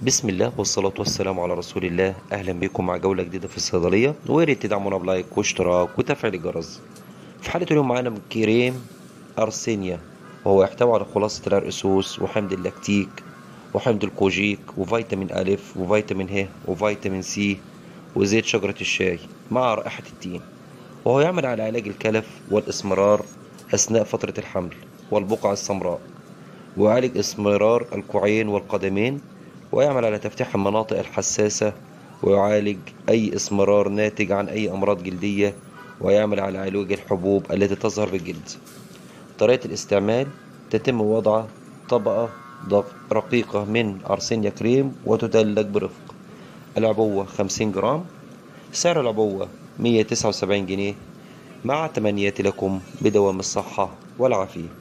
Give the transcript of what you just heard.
بسم الله والصلاة والسلام على رسول الله. أهلا بكم مع جولة جديدة في الصيدلية، ويا ريت تدعمونا بلايك واشتراك وتفعيل الجرس. في حالة اليوم معانا كريم أرسينيا، وهو يحتوي على خلاصة الأرقسوس وحمض اللاكتيك وحمض الكوجيك وفيتامين ألف وفيتامين ه وفيتامين سي وزيت شجرة الشاي مع رائحة التين، وهو يعمل على علاج الكلف والإسمرار أثناء فترة الحمل والبقع السمراء، ويعالج اسمرار الكوعين والقدمين، ويعمل على تفتيح المناطق الحساسة، ويعالج أي اسمرار ناتج عن أي أمراض جلدية، ويعمل على علاج الحبوب التي تظهر بالجلد. طريقة الاستعمال: تتم وضع طبقة رقيقة من أرسينيا كريم وتدلج برفق. العبوة 50 جرام. سعر العبوة 179 جنيه. مع تمنياتي لكم بدوام الصحة والعافية.